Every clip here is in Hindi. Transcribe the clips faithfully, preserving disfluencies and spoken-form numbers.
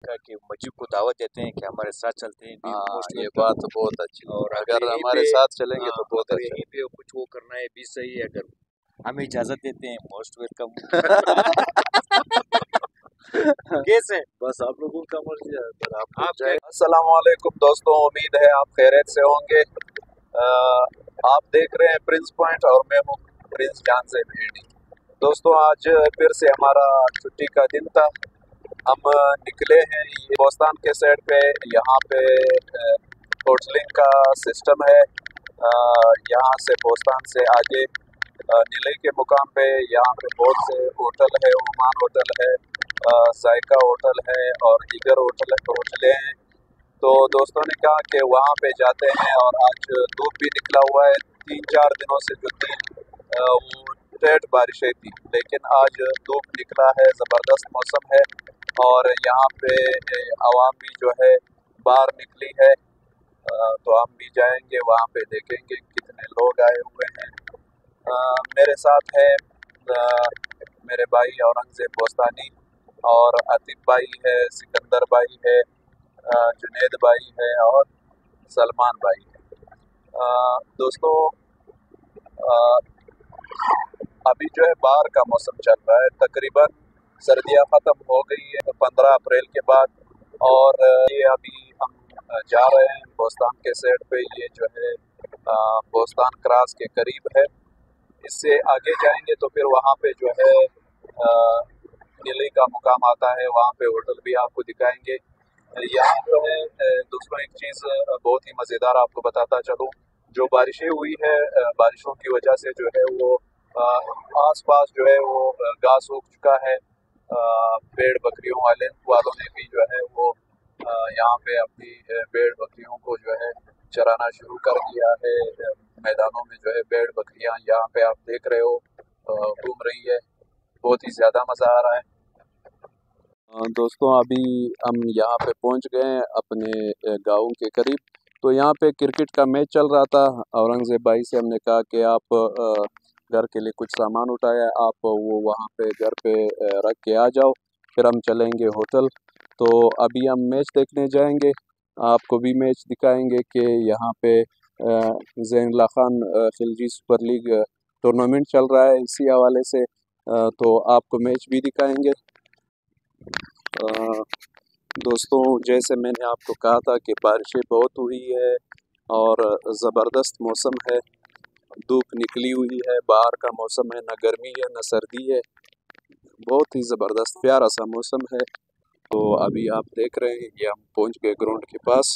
कहा कि मजीब को दावत देते हैं कि हमारे साथ चलते हैं। हाँ, ये बात तो बहुत अच्छी। और अगर हमारे साथ चलेंगे तो बहुत अच्छा। यहीं पे कुछ वो करना है भी सही है, अगर हमें इजाजत देते हैं मोस्ट वेलकम। कैसे बस आप लोगों का मर्जी है। अगर आप आप जाए। अस्सलाम वालेकुम दोस्तों, उम्मीद है आप खैरियत से होंगे। आ, आप देख रहे हैं प्रिंस पॉइंट और मैं हूँ प्रिंस जान से भेड़ी। दोस्तों आज फिर से हमारा छुट्टी का दिन था। हम निकले हैं ये बोस्तान के साइड पे। यहाँ पे होटलिंग का सिस्टम है। यहाँ से बोस्तान से आगे नीलई के मुकाम पे यहाँ पे बहुत से होटल है। ओमान होटल है, जायका होटल है और दीगर होटल होटलें हैं। तो दोस्तों ने कहा कि वहाँ पे जाते हैं और आज धूप भी निकला हुआ है। तीन चार दिनों से जो थी वो तेज बारिशें थी, लेकिन आज धूप निकला है, ज़बरदस्त मौसम है और यहाँ पे आवाम भी जो है बाहर निकली है। तो हम भी जाएंगे वहाँ पे, देखेंगे कितने लोग आए हुए हैं। आ, मेरे साथ है आ, मेरे भाई औरंगजेब बोस्तानी और आतिफ भाई है, सिकंदर भाई है, जुनेद भाई है और सलमान भाई है। आ, दोस्तों आ, अभी जो है बाहर का मौसम चल रहा है, तकरीबन सर्दियाँ ख़त्म हो गई है पंद्रह अप्रैल के बाद। और ये अभी हम जा रहे हैं बोस्तान के साइड पे। ये जो है बोस्तान क्रॉस के करीब है। इससे आगे जाएंगे तो फिर वहाँ पे जो है नीलई का मुकाम आता है, वहाँ पे होटल भी आपको दिखाएंगे। यहाँ जो है दोस्तों एक चीज़ बहुत ही मज़ेदार आपको बताता चलूँ, जो बारिशें हुई है बारिशों की वजह से जो है वो आस पास जो है वो घास उग चुका है। भेड़ बकरियों वाले वालों ने भी जो है वो यहाँ पे अपनी भेड़ बकरियों को जो है चराना शुरू कर दिया है। मैदानों में जो है भेड़ बकरियाँ यहाँ पे आप देख रहे हो घूम रही है। बहुत ही ज़्यादा मज़ा आ रहा है। दोस्तों अभी हम यहाँ पे पहुँच गए हैं अपने गाँव के करीब। तो यहाँ पे क्रिकेट का मैच चल रहा था। औरंगजेब भाई से हमने कहा कि आप घर के लिए कुछ सामान उठाया, आप वो वहाँ पे घर पे रख के आ जाओ, फिर हम चलेंगे होटल। तो अभी हम मैच देखने जाएंगे, आपको भी मैच दिखाएंगे कि यहाँ पे Zainullah Khan Khilji super league tournament चल रहा है, इसी हवाले से तो आपको मैच भी दिखाएंगे। दोस्तों जैसे मैंने आपको कहा था कि बारिशें बहुत हुई है और ज़बरदस्त मौसम है, धूप निकली हुई है, बाहर का मौसम है, न गर्मी है न सर्दी है, बहुत ही ज़बरदस्त प्यारा सा मौसम है। तो अभी आप देख रहे हैं कि हम पहुंच गए ग्राउंड के पास।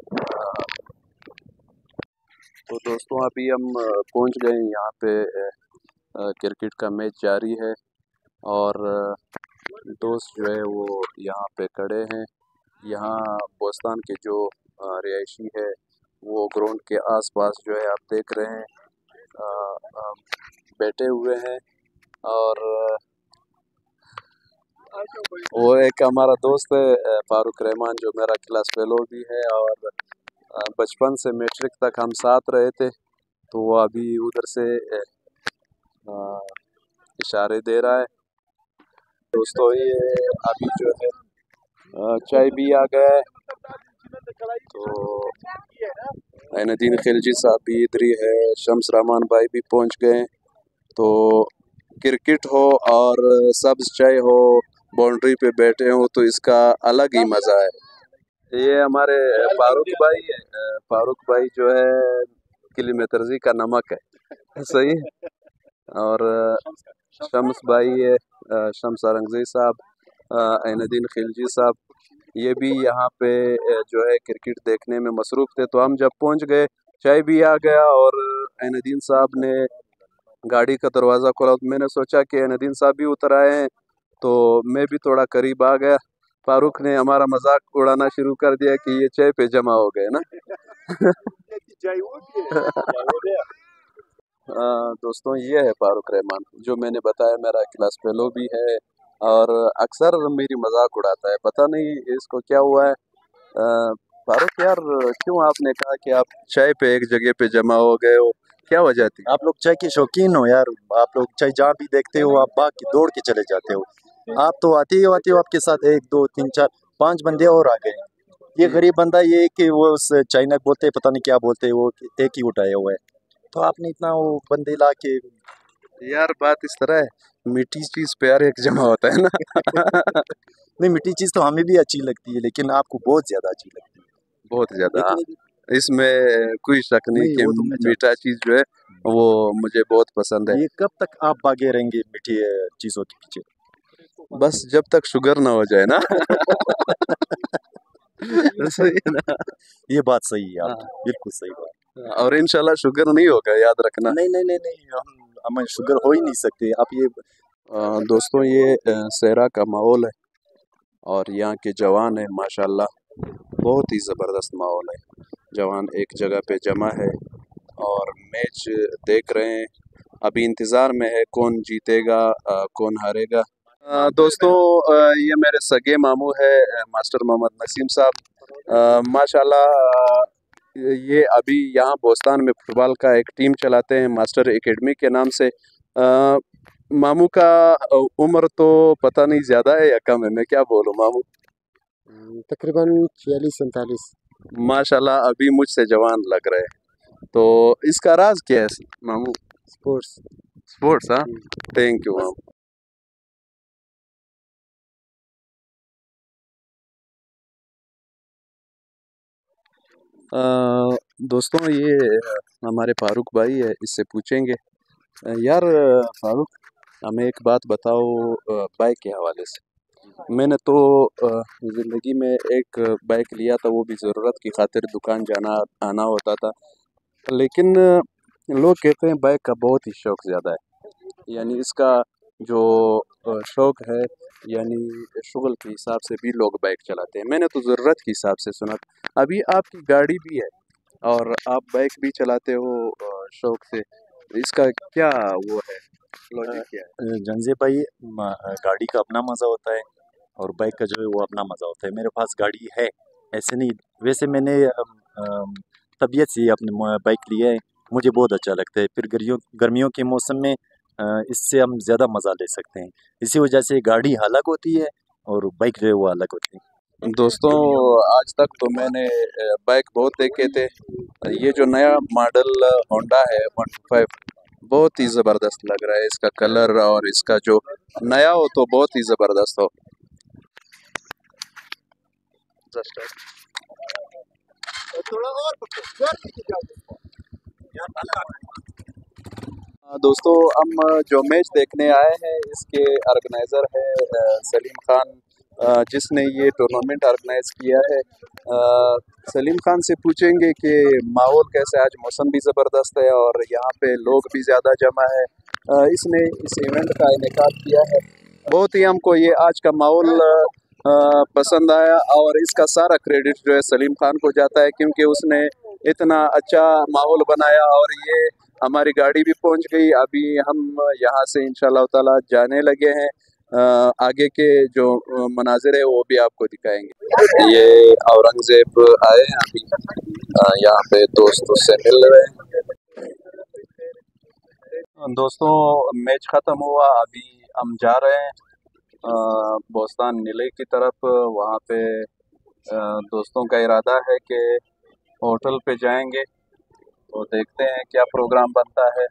तो दोस्तों अभी हम पहुंच गए, यहाँ पे क्रिकेट का मैच जारी है और दोस्त जो है वो यहाँ पे खड़े हैं। यहाँ बोस्तान के जो रिहायशी है वो ग्राउंड के आसपास जो है आप देख रहे हैं आ, आ, बैठे हुए हैं। और वो एक हमारा दोस्त है फारूक रहमान, जो मेरा क्लास फेलो भी है और बचपन से मैट्रिक तक हम साथ रहे थे। तो वो अभी उधर से आ, इशारे दे रहा है। दोस्तों ये अभी जो है चाय भी आ गया है। तो ऐनुद्दीन खिलजी साहब भी इधर ही है, शम्स रहमान भाई भी पहुंच गए। तो क्रिकेट हो और सब्ज़ चाय हो, बाउंड्री पे बैठे हो, तो इसका अलग ही मज़ा है। ये हमारे फारूक भाई है, फारूक भाई जो है किलोमीटरजी का नमक है, सही। और शम्स भाई है, शम्स औरंगज़ेब साहब, ऐनुद्दीन खिलजी साहब, ये भी यहाँ पे जो है क्रिकेट देखने में मसरूफ़ थे। तो हम जब पहुँच गए, चाय भी आ गया और ऐनुद्दीन साहब ने गाड़ी का दरवाज़ा खोला, तो मैंने सोचा कि ऐनुद्दीन साहब भी उतर आए हैं, तो मैं भी थोड़ा करीब आ गया। फारूक ने हमारा मजाक उड़ाना शुरू कर दिया कि ये चाय पे जमा हो गए ना। आ, दोस्तों ये है फारूक रहमान, जो मैंने बताया मेरा क्लास फेलो भी है और अक्सर मेरी मजाक उड़ाता है। पता नहीं इसको क्या हुआ है। फारूक यार, क्यों आपने कहा कि आप चाय पे एक जगह पे जमा हो गए हो, क्या वजह थी? आप लोग चाय के शौकीन हो यार, आप लोग चाय जहाँ भी देखते हो आप भाग के दौड़ के चले जाते हो। आप तो आते ही आते हो, आपके साथ एक दो तीन चार पांच बंदे और आ गए। ये गरीब बंदा ये कि वो उस चाइना बोलते पता नहीं क्या बोलते वो एक ही उठाया हुआ है, तो आपने इतना वो बंदे ला के यार बात इस तरह है, मीठी चीज प्यार एक जमा होता है ना। नहीं, मीठी चीज तो हमें भी अच्छी लगती है लेकिन आपको बहुत ज्यादा अच्छी लगती है। बहुत ज्यादा, इतनी इसमें कोई शक नहीं नहीं, कि वो तो मैं मीठा चीज जो है वो मुझे बहुत पसंद है। ये कब तक आप भागे रहेंगे मीठी अ, चीजों के पीछे? बस जब तक शुगर ना हो जाए ना। सही है ना। ये बात सही है हाँ, आपकी, बिल्कुल सही बात। और इंशाल्लाह शुगर नहीं होगा, याद रखना। नहीं नहीं नहीं नहीं, हम हमें शुगर हो ही नहीं सकते। आप ये अ, दोस्तों ये अ, सहरा का माहौल है और यहाँ के जवान है माशाल्लाह, बहुत ही ज़बरदस्त माहौल है। जवान एक जगह पे जमा है और मैच देख रहे हैं। अभी इंतज़ार में है कौन जीतेगा अ, कौन हारेगा। अ, दोस्तों अ, ये मेरे सगे मामू है अ, मास्टर मोहम्मद नसीम साहब। अ, माशाल्लाह अ, ये अभी यहाँ बोस्तान में फुटबॉल का एक टीम चलाते हैं मास्टर एकेडमी के नाम से। अ, मामू का अ, उम्र तो पता नहीं ज़्यादा है या कम है, मैं क्या बोलूँ मामू। तकरीबन छियालीस सैंतालीस। माशाल्लाह अभी मुझसे जवान लग रहे हैं। तो इसका राज क्या है मामू? स्पोर्ट्स। स्पोर्ट्स, हाँ। थैंक यू मामू। अ, दोस्तों ये हमारे फारूक भाई है, इससे पूछेंगे। अ, यार फारूक, हमें एक बात बताओ अ, बाइक के हवाले से। मैंने तो अ, ज़िंदगी में एक बाइक लिया था, वो भी ज़रूरत की खातिर दुकान जाना आना होता था। लेकिन अ, लोग कहते हैं बाइक का बहुत ही शौक ज़्यादा है, यानी इसका जो अ, शौक है, यानी शुगल के हिसाब से भी लोग बाइक चलाते हैं। मैंने तो ज़रूरत के हिसाब से सुना। अभी आपकी गाड़ी भी है और आप बाइक भी चलाते हो अ, शौक से, इसका क्या वो है, लॉजिक क्या है? जंजे भाई, म- गाड़ी का अपना मज़ा होता है और बाइक का जो है वो अपना मज़ा होता है। मेरे पास गाड़ी है, ऐसे नहीं। वैसे मैंने अम, अम, तबीयत से ही अपने म- बाइक लिया है। मुझे बहुत अच्छा लगता है। फिर गर्मियों गर्मियों के मौसम में अ, इससे हम ज़्यादा मज़ा ले सकते हैं। इसी वजह से गाड़ी अलग होती है और बाइक जो है वो अलग होती है। दोस्तों आज तक तो मैंने अ, बाइक बहुत देखे थे। ये जो नया मॉडल होंडा है वन टू फाइव, बहुत ही ज़बरदस्त लग रहा है। इसका कलर और इसका जो नया हो तो बहुत ही ज़बरदस्त हो। हाँ, दोस्तों हम जो मैच देखने आए हैं इसके ऑर्गेनाइज़र है अ, सलीम खान, अ, जिसने ये टूर्नामेंट ऑर्गेनाइज किया है। अ, सलीम खान से पूछेंगे कि माहौल कैसा है। आज मौसम भी ज़बरदस्त है और यहाँ पे लोग भी ज़्यादा जमा है। अ, इसने इस इवेंट का इनेकाद किया है। बहुत ही हमको ये आज का माहौल अ, पसंद आया और इसका सारा क्रेडिट जो है सलीम खान को जाता है, क्योंकि उसने इतना अच्छा माहौल बनाया और ये हमारी गाड़ी भी पहुंच गई। अभी हम यहाँ से इंशाल्लाह ताला जाने लगे हैं। अ, आगे के जो अ, मनाजिर है वो भी आपको दिखाएंगे। ये औरंगजेब आए हैं अभी, अ, यहाँ पे दोस्तों से मिल रहे हैं। दोस्तों मैच ख़त्म हुआ, अभी हम जा रहे हैं अ, बोस्तान नीले की तरफ। वहाँ पे अ, दोस्तों का इरादा है कि होटल पे जाएंगे, तो देखते हैं क्या प्रोग्राम बनता है।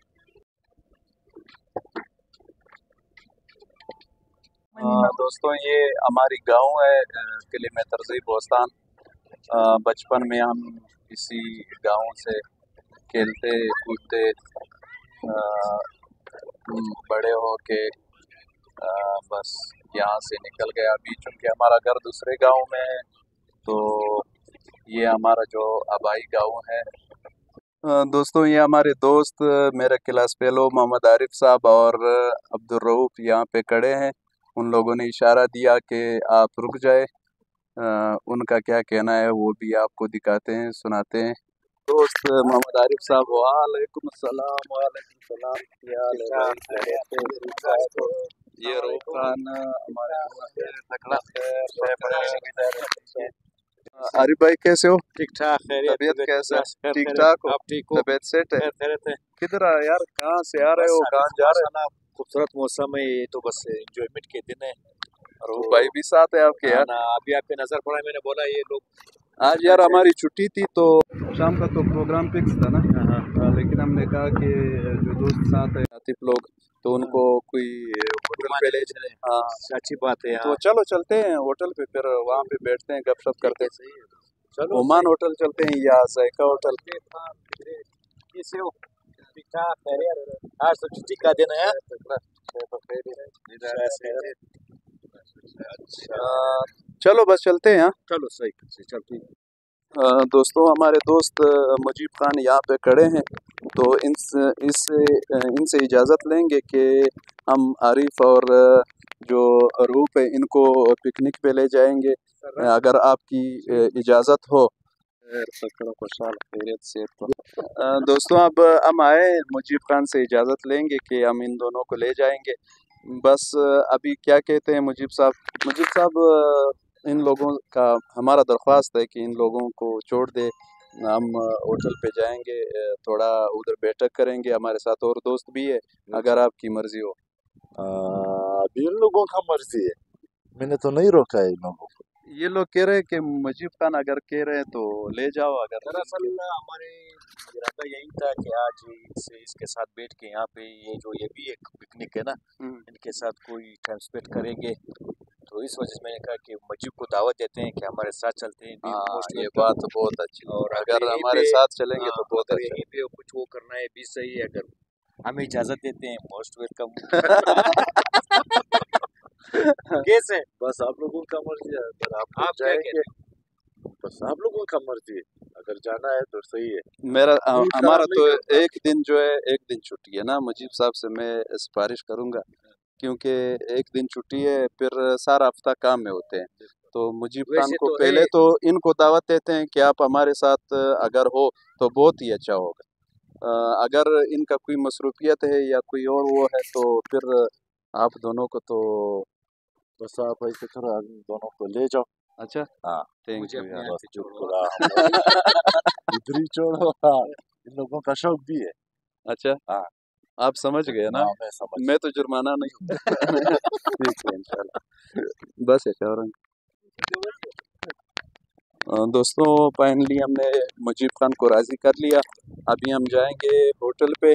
अ, दोस्तों ये हमारी गांव है अ, किले में तरजीब बोस्तान। अ, बचपन में हम इसी गांव से खेलते कूदते अ, हम बड़े हो के अ, बस यहाँ से निकल गए। अभी चूँकि हमारा घर दूसरे गांव में है, तो ये हमारा जो आबाई गांव है। अ, दोस्तों ये हमारे दोस्त अ, मेरे क्लास फेलो मोहम्मद आरिफ साहब और अ, अब्दुल रऊफ यहाँ पे खड़े हैं। उन लोगों ने इशारा दिया कि आप रुक जाए। अ, उनका क्या कहना है वो भी आपको दिखाते हैं, सुनाते हैं। दोस्त अ, मोहम्मद आरिफ साहब, वालेकुम सलाम। वालेकुम सलाम, क्या हाल है भाई? खैरियत से? ठीक ठाक हो? ये रऊफ खान अ, हमारे दोस्त हैं, तगड़ा खैर सैफ है। अ, आरिफ भाई कैसे हो? ठीक ठाक, खैरियत, तबीयत तबीयत कैसा है? बस खैर ठीक खैरियत। ठाक हो? आप ठीक हो? तबीयत सेट है? खैर खैरियत है। किधर आ यार, कहाँ से आ रहे बस हो, अभी कहाँ तो जा रहे हो? माशाल्लाह खूबसूरत मौसम है, ये तो बस एंजॉयमेंट के दिन है। रूप भाई भी साथ है आपके हाँ यार। ना, अभी आपके नजर पड़ा, मैंने बोला ये लोग आज यार हमारी छुट्टी थी तो शाम का तो प्रोग्राम फिक्स था ना। हाँ, लेकिन हमने कहा कि जो दोस्त साथ है आतिफ लोग तो उनको कोई होटल पे ले चले। हाँ अच्छी बात है। तो चलो चलते हैं होटल पे, फिर वहाँ पे बैठते हैं, गपशप करते हैं। चलो ओमान होटल चलते हैं या जायका होटल। कैसे हो? ठीक ठाक है। आज तो छुट्टी का दिन है। आ, चलो बस चलते हैं। हाँ चलो सही से चलते हैं। अ, दोस्तों हमारे दोस्त अ, मुजीब खान यहाँ पे खड़े हैं, तो इन इससे अ, इनसे इजाज़त लेंगे कि हम आरिफ और अ, जो रूप है इनको पिकनिक पे ले जाएंगे, अ, अगर आपकी अ, इजाज़त हो। खुशहाल खैरियत से तो अ, दोस्तों अब हम आए मुजीब खान से इजाज़त लेंगे कि हम इन दोनों को ले जाएंगे। बस अ, अभी क्या कहते हैं मुजीब साहब। मुजीब साहब अ, इन लोगों का हमारा दरख्वास्त है कि इन लोगों को छोड़ दे, हम अ, होटल पे जाएंगे, अ, थोड़ा उधर बैठक करेंगे, हमारे साथ और दोस्त भी है, अगर आपकी मर्ज़ी हो। आ, अभी इन लोगों का मर्जी है, मैंने तो नहीं रोका है इन लोगों को। ये लोग कह रहे हैं कि मुजीब खान अगर कह रहे हैं तो ले जाओ। अगर दरअसल हमारे इरादा यही था कि आज इससे इसके साथ बैठ के यहाँ पे ये जो ये भी एक पिकनिक है ना, इनके साथ कोई टाइम स्पेंड करेंगे, तो इस वजह से मैंने कहा कि मुजीब को दावत देते हैं कि हमारे साथ चलते हैं। हाँ ये बात बहुत अच्छी, और अगर यहीं हमारे पे साथ चलेंगे हाँ, तो बहुत अगर अच्छा। यहीं पे कुछ वो करना है भी सही है, अगर हमें इजाजत देते हैं मोस्ट वेलकम। कैसे? बस आप लोगों का मर्जी है, अगर आप आप क्या जाएंगे कहते बस आप लोगों का मर्जी है, अगर जाना है तो सही है। मेरा अ, कोई हमारा खराब तो नहीं करता। एक दिन जो है एक दिन छुट्टी है ना, मुजीब साहब से मैं सिफारिश करूंगा, क्योंकि एक दिन छुट्टी है, फिर सारा हफ्ता काम में होते हैं। तो मुजीब खान वैसे को तो पहले है। तो इनको दावत देते हैं कि आप हमारे साथ अगर हो तो बहुत ही अच्छा होगा। अ, अगर इनका कोई मसरूफियत है या कोई और वो है तो फिर आप दोनों को तो बस आप ऐसे करो, आप इन दोनों को ले जाओ। अच्छा। हाँ थैंक मुझे यू अपने यार। यहाँ बस से चुप छोड़ो। करा इधर ही छोड़ो। हाँ, इन लोगों का शौक भी है। अच्छा हाँ आप समझ गए ना, हाँ मैं समझ मैं तो जुर्माना नहीं हूँ। ठीक है इंशाल्लाह, बस है शौरंग। अ, दोस्तों फाइनली हमने मुजीब खान को राज़ी कर लिया, अभी हम जाएंगे होटल पे।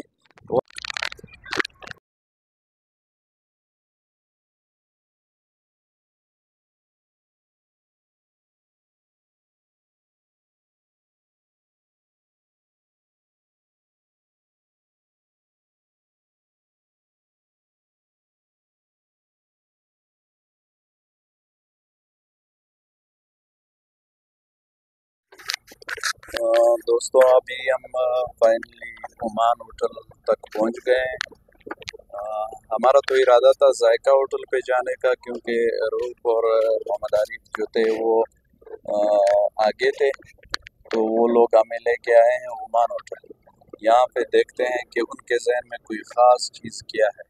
अ, दोस्तों अभी हम फाइनली ओमान होटल तक पहुंच गए हैं। अ, हमारा तो इरादा था जायका होटल पे जाने का, क्योंकि रूप और मोहम्मद आरिफ जो थे वो अ, आगे थे, तो वो लोग हमें लेके आए हैं ओमान होटल। यहाँ पे देखते हैं कि उनके जहन में कोई ख़ास चीज़ क्या है।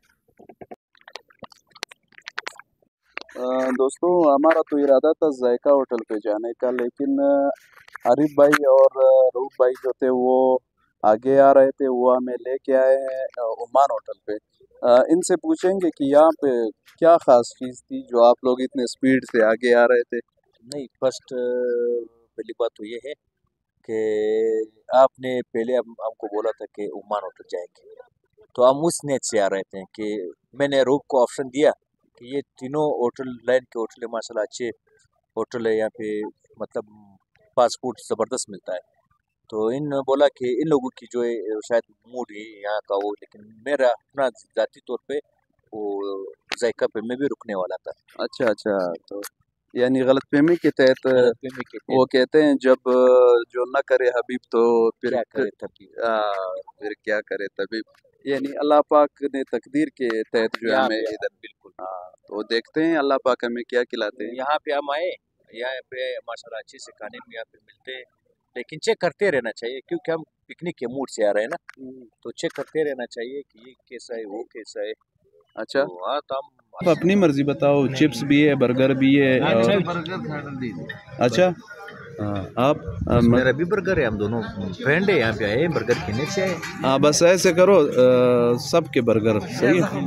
अ, दोस्तों हमारा तो इरादा था जायका होटल पे जाने का, लेकिन आरिफ भाई और रूप भाई जो थे वो आगे आ रहे थे, वो हमें लेके आए हैं अ, ओमान होटल पे। अ, इनसे पूछेंगे कि यहाँ पे क्या ख़ास चीज़ थी जो आप लोग इतने स्पीड से आगे आ रहे थे। नहीं, फर्स्ट पहली बात तो ये है कि आपने पहले हम, हमको बोला था कि ओमान होटल जाएंगे, तो हम उस नेट से आ रहे थे कि मैंने रूप को ऑप्शन दिया कि ये तीनों होटल लाइन के होटल है, माशाल्लाह अच्छे होटल है यहाँ पे, मतलब फास्ट फूड ज़बरदस्त मिलता है। तो इन बोला कि इन लोगों की जो है शायद मूड है यहाँ का वो, लेकिन मेरा अपना ज़ाती तौर पे वो जायका पे मैं भी रुकने वाला था। अच्छा अच्छा, तो यानी गलतफहमी के तहत गलतफहमी के वो तहत कहते हैं जब अ, जो ना करे हबीब तो फिर क्या क- करे तभी आ, फिर क्या करे तभी, यानी अल्लाह पाक ने तकदीर के तहत जो है यहाँ हमें पे इधर। बिल्कुल। हाँ तो देखते हैं अल्लाह पाक हमें क्या खिलाते हैं। यहाँ पे हम आए, यहाँ पे माशाल्लाह अच्छे से खाने भी यहाँ पे मिलते हैं, लेकिन चेक करते रहना चाहिए क्योंकि हम पिकनिक के मूड से आ रहे हैं ना, तो चेक करते रहना चाहिए कि ये कैसा है वो कैसा है। अच्छा तो हाँ, तो हम आप अपनी मर्जी बताओ, चिप्स भी है, बर्गर भी है, और बर्गर अच्छा हाँ, आप बस मेरा भी बर्गर है, हम दोनों फ्रेंड है, यहाँ पे आए बर्गर खाने से आए। हाँ बस ऐसे करो, सबके बर्गर सही है।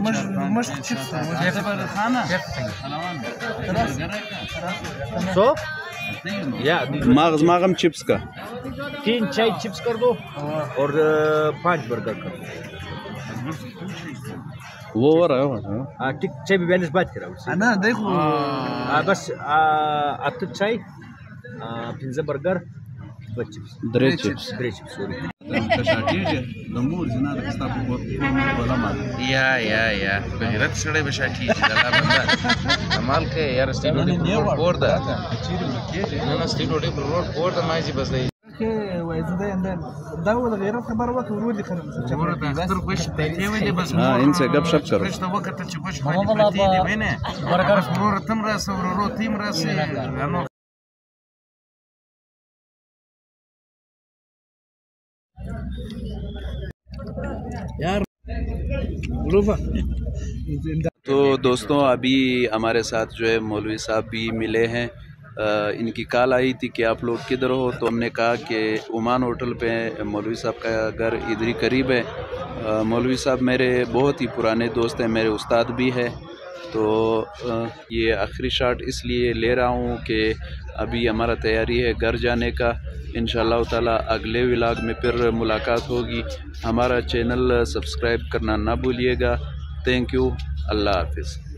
सो या मागज मागम चिप्स का तीन चाय चिप्स कर दो और पांच बर्गर कर दो। वो हो रहा है। हाँ ठीक, चाय भी बैलेंस बात करा उससे। أنا دايخو हाँ बस आठ चाय पिज़्ज़ा बर्गर दो चिप्स द्रे चिप्स दो चिप्स सॉरी। يا يا يا بغيرت سړی به شاکیږي دا بنده کمال کې یار سټیډو ډی پر روډ ده نه نه سټیډو ډی پر روډ پور ته ماځي بس دی हाँ इनसे गप शप करो। तो दोस्तों अभी हमारे साथ जो है मौलवी साहब भी मिले हैं। आ, इनकी कॉल आई थी कि आप लोग किधर हो, तो हमने कहा कि ओमान होटल पे मौलवी साहब का घर इधर ही करीब है। आ, मौलवी साहब मेरे बहुत ही पुराने दोस्त हैं, मेरे उस्ताद भी है। तो आ, ये आखिरी शॉट इसलिए ले रहा हूँ कि अभी हमारा तैयारी है घर जाने का। इंशाअल्लाह ताला अगले व्लॉग में फिर मुलाकात होगी। हमारा चैनल सब्सक्राइब करना ना भूलिएगा। थैंक यू, अल्लाह हाफिज़।